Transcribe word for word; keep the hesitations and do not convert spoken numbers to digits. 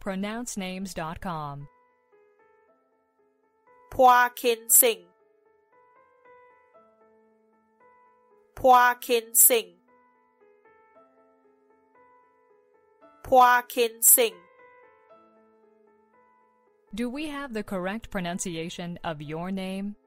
pronounce names dot com. Pua Khein-Seng. Pua Khein-Seng. Pua Khein-Seng. Do we have the correct pronunciation of your name?